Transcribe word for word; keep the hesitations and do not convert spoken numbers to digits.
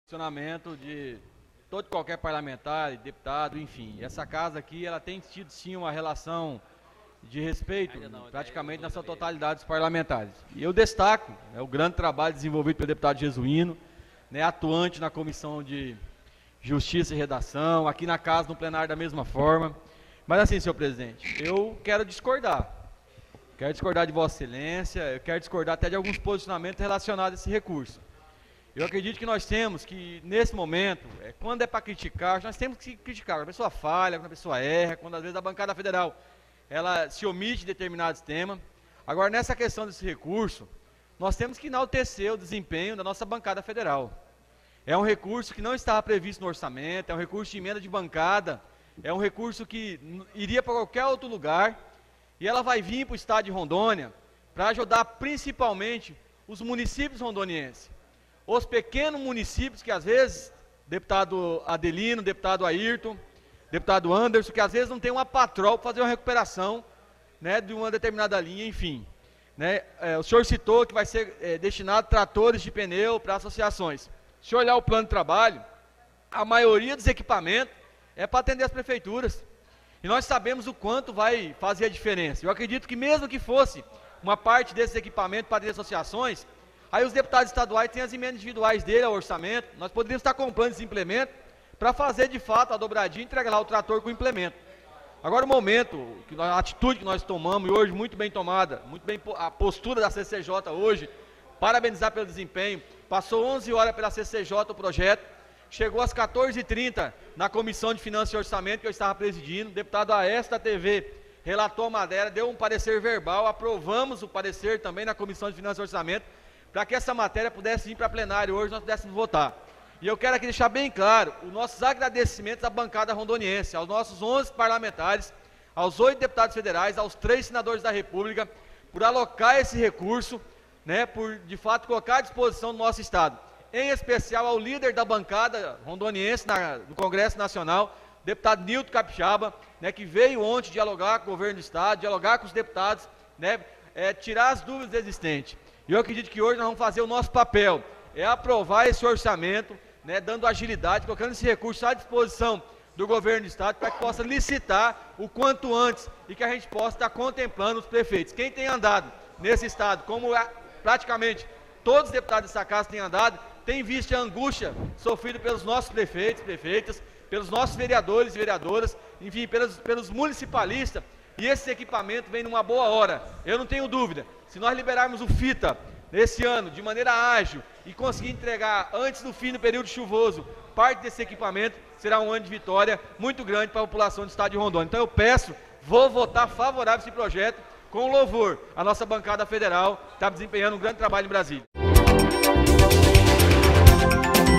Funcionamento de todo qualquer parlamentar, deputado, enfim. Essa casa aqui, ela tem tido sim uma relação de respeito praticamente na sua totalidade dos parlamentares. E eu destaco né, o grande trabalho desenvolvido pelo deputado Jesuíno, né, atuante na Comissão de Justiça e Redação, aqui na casa, no plenário da mesma forma. Mas assim, senhor presidente, eu quero discordar. Quero discordar de Vossa Excelência, eu quero discordar até de alguns posicionamentos relacionados a esse recurso. Eu acredito que nós temos que, nesse momento, é, quando é para criticar, nós temos que criticar. Quando a pessoa falha, quando a pessoa erra, quando às vezes a bancada federal ela se omite de determinados temas. Agora, nessa questão desse recurso, nós temos que enaltecer o desempenho da nossa bancada federal. É um recurso que não estava previsto no orçamento, é um recurso de emenda de bancada, é um recurso que iria para qualquer outro lugar, e ela vai vir para o estado de Rondônia para ajudar principalmente os municípios rondonienses. Os pequenos municípios que às vezes, deputado Adelino, deputado Ayrton, deputado Anderson, que às vezes não tem uma patrol para fazer uma recuperação né, de uma determinada linha, enfim. Né, é, o senhor citou que vai ser é, destinado a tratores de pneu para associações. Se olhar o plano de trabalho, a maioria dos equipamentos é para atender as prefeituras. E nós sabemos o quanto vai fazer a diferença. Eu acredito que mesmo que fosse uma parte desses equipamentos para atender associações, aí os deputados estaduais têm as emendas individuais dele ao orçamento, nós poderíamos estar comprando esse implemento para fazer de fato a dobradinha e entregar lá o trator com o implemento. Agora o momento, a atitude que nós tomamos, e hoje muito bem tomada, muito bem a postura da C C J hoje, parabenizar pelo desempenho, passou onze horas pela C C J o projeto, chegou às quatorze e trinta na Comissão de Finanças e Orçamento que eu estava presidindo, o deputado Aécio da T V relatou a matéria, deu um parecer verbal, aprovamos o parecer também na Comissão de Finanças e Orçamento, para que essa matéria pudesse vir para plenário hoje, nós pudéssemos votar. E eu quero aqui deixar bem claro os nossos agradecimentos à bancada rondoniense, aos nossos onze parlamentares, aos oito deputados federais, aos três senadores da República, por alocar esse recurso, né, por de fato colocar à disposição do nosso Estado. Em especial ao líder da bancada rondoniense na, no Congresso Nacional, deputado Nilton Capixaba, né, que veio ontem dialogar com o governo do Estado, dialogar com os deputados, né, é, tirar as dúvidas existentes. E eu acredito que hoje nós vamos fazer o nosso papel, é aprovar esse orçamento, né, dando agilidade, colocando esse recurso à disposição do governo do Estado para que possa licitar o quanto antes e que a gente possa estar contemplando os prefeitos. Quem tem andado nesse Estado, como a, praticamente todos os deputados dessa casa têm andado, tem visto a angústia sofrida pelos nossos prefeitos, prefeitas, pelos nossos vereadores e vereadoras, enfim, pelos, pelos municipalistas, e esse equipamento vem numa boa hora. Eu não tenho dúvida, se nós liberarmos o FITA nesse ano de maneira ágil e conseguir entregar antes do fim do período chuvoso parte desse equipamento, será um ano de vitória muito grande para a população do estado de Rondônia. Então eu peço, vou votar favorável a esse projeto, com louvor a nossa bancada federal está desempenhando um grande trabalho em Brasília.